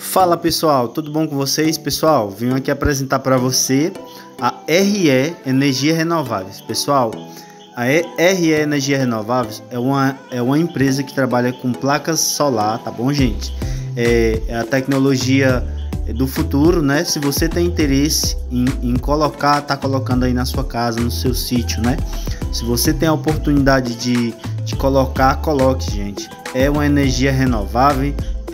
Fala pessoal, tudo bom com vocês? Pessoal, vim aqui apresentar para você a RE Energia Renováveis. Pessoal, a RE Energia Renováveis é uma empresa que trabalha com placas solar, tá bom, gente? É a tecnologia do futuro, né? Se você tem interesse em colocar, tá colocando aí na sua casa, no seu sítio, né? Se você tem a oportunidade de colocar, coloque, gente. É uma energia renovável,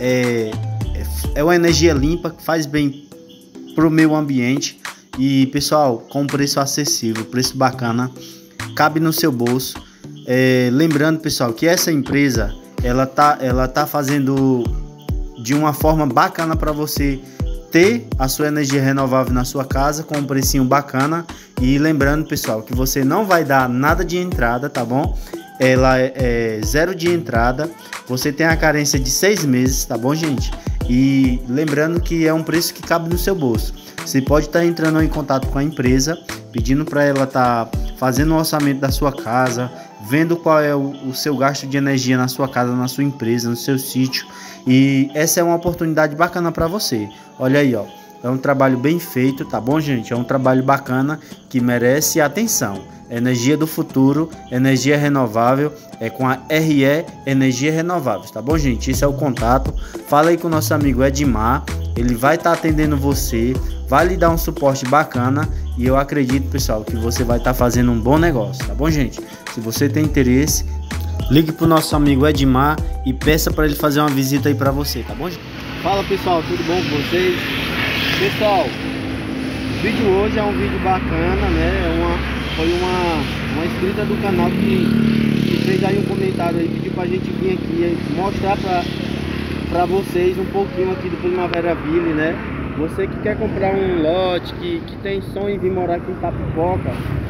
é uma energia limpa que faz bem pro meio ambiente e, pessoal, com preço acessível, preço bacana, cabe no seu bolso. Lembrando, pessoal, que essa empresa ela tá fazendo de uma forma bacana para você ter a sua energia renovável na sua casa com um precinho bacana. E lembrando, pessoal, que você não vai dar nada de entrada, tá bom? Ela é zero de entrada, você tem a carência de 6 meses, tá bom, gente? E lembrando que é um preço que cabe no seu bolso. Você pode estar entrando em contato com a empresa, pedindo para ela estar fazendo o orçamento da sua casa, vendo qual é o seu gasto de energia na sua casa, na sua empresa, no seu sítio. E essa é uma oportunidade bacana para você. Olha aí, ó. É um trabalho bem feito, tá bom, gente? É um trabalho bacana que merece atenção. Energia do futuro, energia renovável, é com a RE Energia Renováveis, tá bom, gente? Esse é o contato. Fala aí com o nosso amigo Edmar, ele vai estar atendendo você, vai lhe dar um suporte bacana e eu acredito, pessoal, que você vai estar fazendo um bom negócio, tá bom, gente? Se você tem interesse, ligue pro nosso amigo Edmar e peça para ele fazer uma visita aí para você, tá bom, gente? Fala, pessoal, tudo bom com vocês? Pessoal, o vídeo hoje é um vídeo bacana, né? Foi uma inscrita do canal que fez aí um comentário aí, pediu pra gente vir aqui mostrar pra vocês um pouquinho aqui do Primaveraville, né? Você que quer comprar um lote, que tem sonho em vir morar aqui em Itapipoca,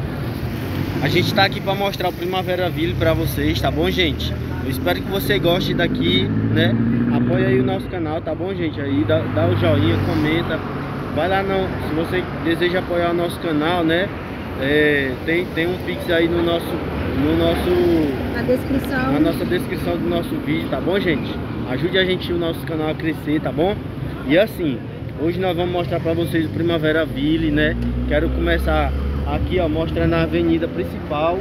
a gente tá aqui pra mostrar o Primaveraville pra vocês, tá bom, gente? Eu espero que você goste daqui, né? Apoia aí o nosso canal, tá bom, gente? Aí dá o joinha, comenta. Vai lá, se você deseja apoiar o nosso canal, né? Tem um Pix aí na nossa descrição do nosso vídeo, tá bom, gente? Ajude a gente, o nosso canal a crescer, tá bom? E assim, hoje nós vamos mostrar pra vocês o Primaveraville, né? Quero começar aqui, ó, mostrando a avenida principal.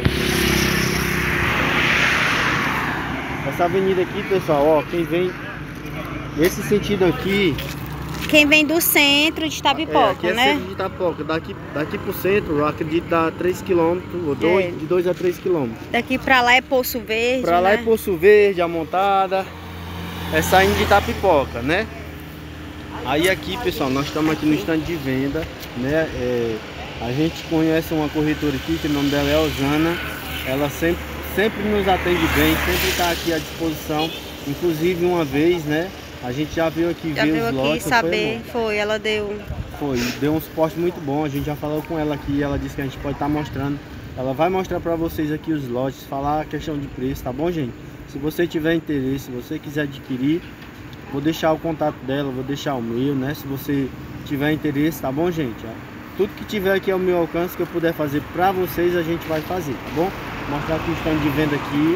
Essa avenida aqui, pessoal, ó, quem vem nesse sentido aqui, quem vem do centro de Itapipoca, aqui é né? Centro de Itapipoca. Daqui pro centro, eu acredito que dá 3 km, de 2 a 3 km. Daqui pra lá é Poço Verde, pra lá, né? É Poço Verde, a montada é saindo de Itapipoca, né? Aí aqui, pessoal, nós estamos aqui no stand de venda, né? A gente conhece uma corretora aqui, que o nome dela é Osana. Ela sempre nos atende bem, sempre está aqui à disposição. Inclusive uma vez, né? A gente já veio aqui ver os lotes. Ela deu um suporte muito bom. A gente já falou com ela aqui, ela disse que a gente pode estar mostrando. Ela vai mostrar para vocês aqui os lotes, falar a questão de preço, tá bom, gente? Se você tiver interesse, se você quiser adquirir, vou deixar o contato dela, vou deixar o meu, né? Se você tiver interesse, tá bom, gente? Tudo que tiver aqui ao meu alcance, que eu puder fazer para vocês, a gente vai fazer, tá bom? Vou mostrar aqui o stand de venda aqui.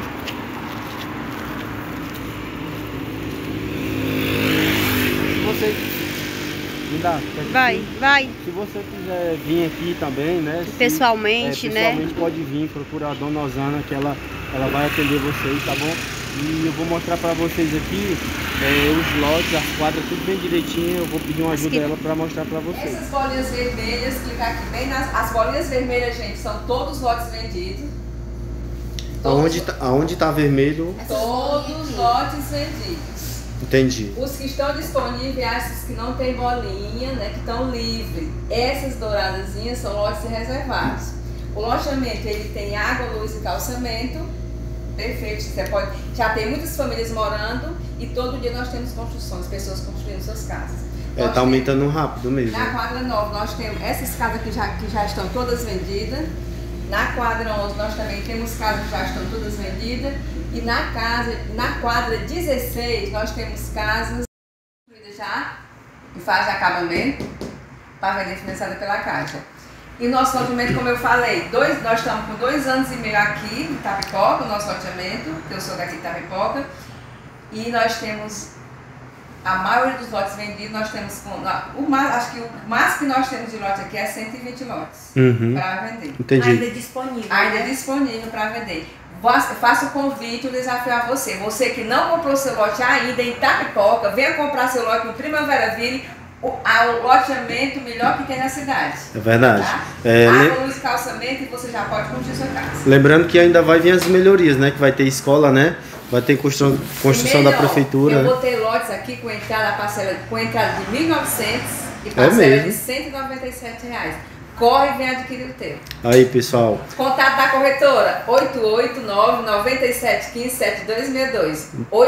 Vai. Se você quiser vir aqui também, né? Pessoalmente, pode vir, procurar a dona Osana, que ela vai atender vocês, tá bom? E eu vou mostrar pra vocês aqui os lotes, as quadras, tudo bem direitinho. Eu vou pedir uma ajuda dela pra mostrar pra vocês. Essas bolinhas vermelhas, clicar aqui bem as bolinhas vermelhas, gente, são todos os lotes vendidos. Aonde tá vermelho? Todos os lotes vendidos. Entendi. Os que estão disponíveis, esses que não tem bolinha, né, que estão livres. Essas douradazinhas são lotes reservados. O loteamento, ele tem água, luz e calçamento. Perfeito. Já tem muitas famílias morando e todo dia nós temos construções, pessoas construindo suas casas. Tá aumentando rápido mesmo. Na quadra 9 nós temos essas casas que já estão todas vendidas. Na quadra 11 nós também temos casas que já estão todas vendidas. E na quadra 16 nós temos casas já em fase de acabamento para vender financiada pela Caixa. E nosso loteamento, como eu falei, nós estamos com 2 anos e meio aqui em Itapipoca, o nosso loteamento, que eu sou daqui de Itapipoca. E nós temos A maioria dos lotes vendidos nós temos acho que o máximo que nós temos de lote aqui é 120 lotes para vender. Entendi. Ainda disponível. Ainda é disponível para vender. Faço o convite, o desafio a você. Você que não comprou seu lote ainda em Itapipoca, venha comprar seu lote no Primaveraville. O loteamento melhor que tem na cidade. É verdade. Tá? Água, luz, calçamento e você já pode construir sua casa. Lembrando que ainda vai vir as melhorias, né? Que vai ter escola, né? Vai ter construção da prefeitura. Eu né? vou ter lotes aqui com entrada de 1.900 e parcela de R$ 197. Corre e vem adquirir o teu. Aí, pessoal. Contato da corretora 889-9715-7262.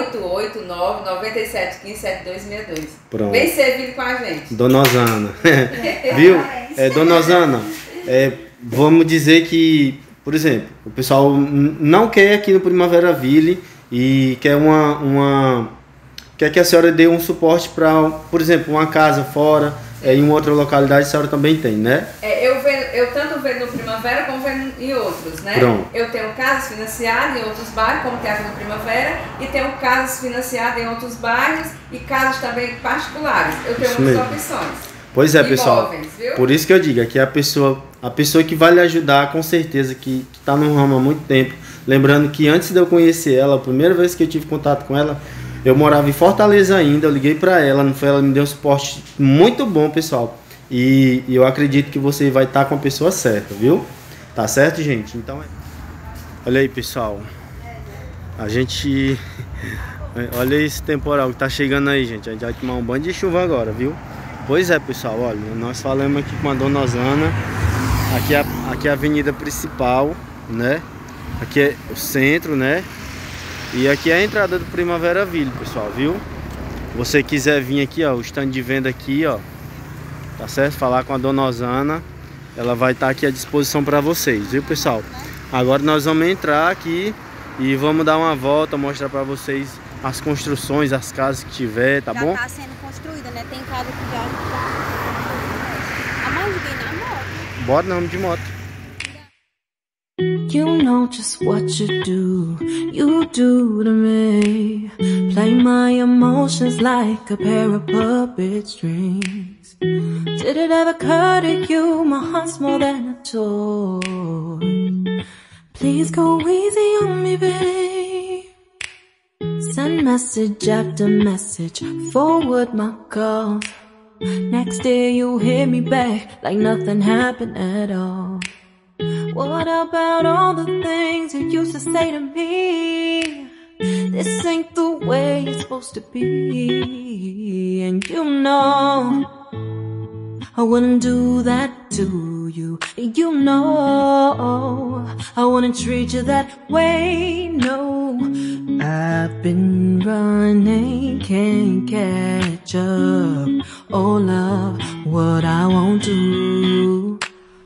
889-9715-7262. Pronto. Vem servir com a gente. Dona Osana. Viu? Dona Osana, vamos dizer que, por exemplo, o pessoal não quer aqui no Primaveraville e quer quer que a senhora dê um suporte para, por exemplo, uma casa fora, em uma outra localidade, a senhora também tem, né? Eu tanto vendo no Primavera como vendo em outros, né? Pronto. Eu tenho casas financiadas em outros bairros, como que é no Primavera, e tenho casas financiadas em outros bairros e casas também particulares. Eu tenho muitas opções. Pois é, pessoal. Imóveis, viu? Por isso que eu digo, aqui a pessoa que vai lhe ajudar, com certeza, que está no ramo há muito tempo. Lembrando que antes de eu conhecer ela, a primeira vez que eu tive contato com ela, eu morava em Fortaleza ainda, eu liguei para ela, ela me deu um suporte muito bom, pessoal. E eu acredito que você vai estar com a pessoa certa, viu? Tá certo, gente? Então, olha aí, pessoal. A gente... Olha esse temporal que tá chegando aí, gente. A gente vai tomar um banho de chuva agora, viu? Pois é, pessoal, olha, nós falamos aqui com a Dona Osana. Aqui é a avenida principal, né? Aqui é o centro, né? E aqui é a entrada do Primaveraville, pessoal, viu? Você quiser vir aqui, ó, o stand de venda aqui, ó, tá certo? Falar com a Dona Osana, ela vai estar aqui à disposição para vocês, viu, pessoal? Agora nós vamos entrar aqui e vamos dar uma volta, mostrar para vocês as construções, as casas que tiver, tá bom? Já tá sendo construída, né? Tem casa que já... A mãe vem na moto. Bora, não, de moto. You know just what you do to me. Play my emotions like a pair of puppet strings. Did it ever occur to you my heart's more than a toy? Please go easy on me, babe. Send message after message, forward my calls. Next day you hit me back like nothing happened at all. What about all the things you used to say to me? This ain't the way it's supposed to be. And you know I wouldn't do that to you. You know I wouldn't treat you that way, no. I've been running, can't catch up. Oh love, what I won't do.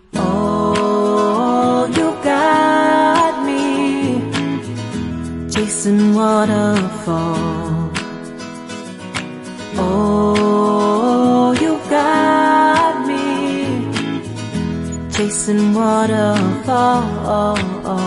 Oh, you got me chasing waterfalls. Oh, you got me chasing waterfalls.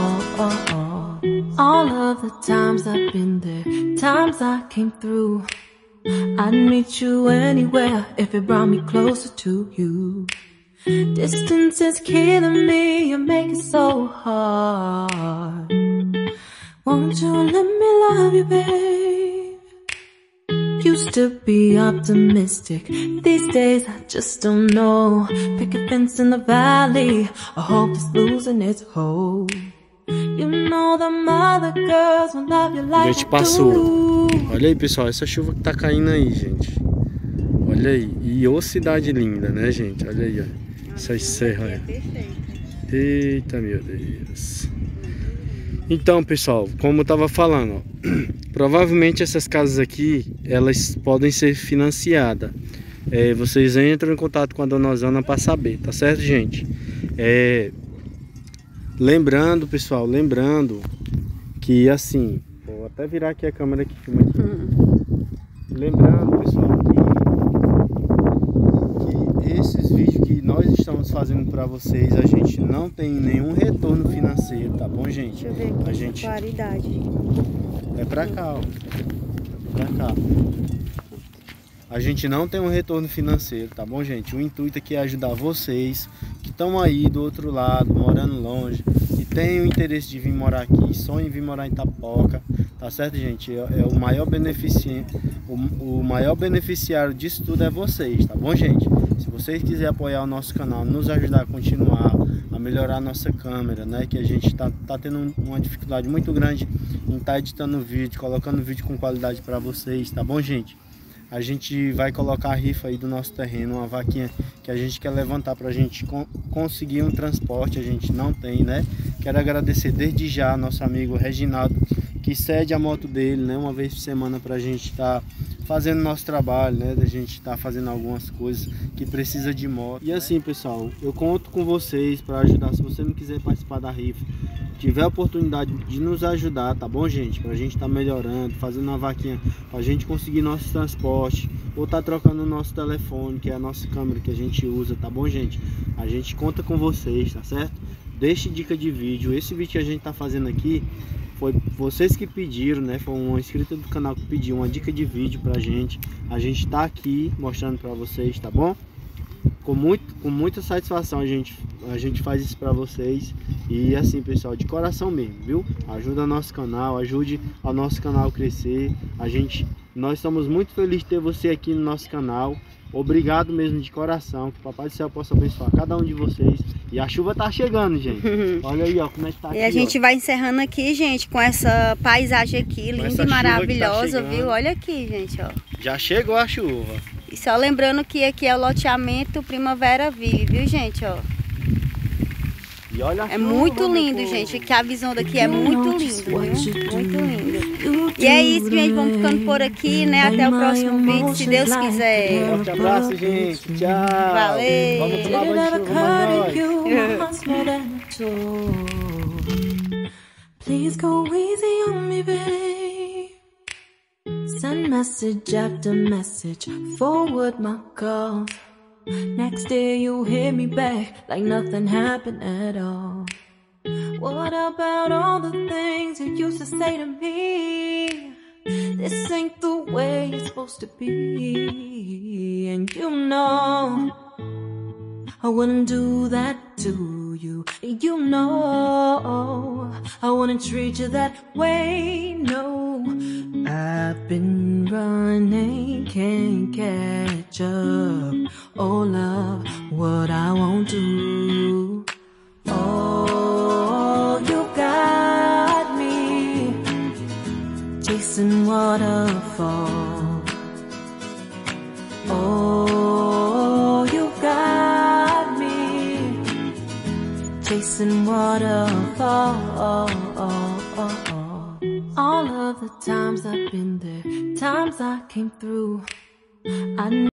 All of the times I've been there, times I came through, I'd meet you anywhere if it brought me closer to you. Distance is killing me, you make it so hard. Won't you let me love you, babe? Used to be optimistic, these days I just don't know. Pick a fence in the valley, I hope it's losing its hold. You know the mother girls will love you like gente passou. Olha aí, pessoal, essa chuva que tá caindo aí, gente. Olha aí, e ô cidade linda, né, gente? Olha aí, ó. Essas serras aí. Eita, meu Deus. Então, pessoal, como eu tava falando, ó, provavelmente essas casas aqui, elas podem ser financiadas. Vocês entram em contato com a Dona Osana para saber, tá certo, gente? Lembrando, pessoal, que assim, vou até virar aqui a câmera que filma aqui. Lembrando, pessoal, que esses vídeos que nós estamos fazendo para vocês, a gente não tem nenhum retorno financeiro, tá bom, gente? Deixa eu ver aqui a gente claridade. é pra cá, ó. É pra cá. A gente não tem um retorno financeiro, tá bom, gente? O intuito aqui é ajudar vocês que estão aí do outro lado, morando longe, que tem o interesse de vir morar aqui, sonham em vir morar em Itapoca, tá certo, gente? É o maior beneficiário disso tudo é vocês, tá bom, gente? Se vocês quiserem apoiar o nosso canal, nos ajudar a continuar, a melhorar a nossa câmera, né? Que a gente tá tendo uma dificuldade muito grande em estar editando vídeo, colocando vídeo com qualidade para vocês, tá bom, gente? A gente vai colocar a rifa aí do nosso terreno, uma vaquinha que a gente quer levantar para a gente conseguir um transporte, a gente não tem, né? Quero agradecer desde já nosso amigo Reginaldo, que cede a moto dele, né? Uma vez por semana para a gente estar fazendo nosso trabalho, né? Da gente estar fazendo algumas coisas que precisa de moto. E assim, pessoal, eu conto com vocês para ajudar. Se você não quiser participar da rifa, tiver a oportunidade de nos ajudar, tá bom, gente? Pra gente estar melhorando, fazendo uma vaquinha pra gente conseguir nosso transporte, ou tá trocando o nosso telefone, que é a nossa câmera que a gente usa, tá bom, gente? A gente conta com vocês, tá certo? Deixe dica de vídeo. Esse vídeo que a gente tá fazendo aqui foi vocês que pediram, né? Foi uma inscrita do canal que pediu uma dica de vídeo pra gente. A gente tá aqui mostrando pra vocês, tá bom? Com muita satisfação a gente faz isso pra vocês. E assim, pessoal, de coração mesmo, viu? Ajuda o nosso canal, ajude ao nosso canal crescer. Nós estamos muito felizes de ter você aqui no nosso canal. Obrigado mesmo de coração. Que o Papai do Céu possa abençoar cada um de vocês. E a chuva tá chegando, gente. Olha aí, ó, como é que tá aqui. E a gente vai encerrando aqui, gente, com essa paisagem aqui, linda e maravilhosa, viu? Olha aqui, gente, ó. Já chegou a chuva. E só lembrando que aqui é o loteamento Primavera Ville, viu, gente, ó. E olha a é chuva, muito lindo, gente, que a visão daqui é muito linda, viu? Muito lindo. E é isso, gente, vamos ficando por aqui, né? Até o próximo vídeo, se Deus quiser. Forte abraço, gente. Tchau. Valeu. Vamos tomar banho de chuva, Please go easy on me, babe. Send message after message, forward my calls. Next day you hit me back like nothing happened at all. What about all the things you used to say to me? This ain't the way it's supposed to be. And you know I wouldn't do that to you. You know I wouldn't treat you that way, no. I've been running, can't catch up. Oh love, what I won't do. Oh, you got me chasing waterfall. Oh, you got me chasing waterfall. All of the times I've been there, times I came through, I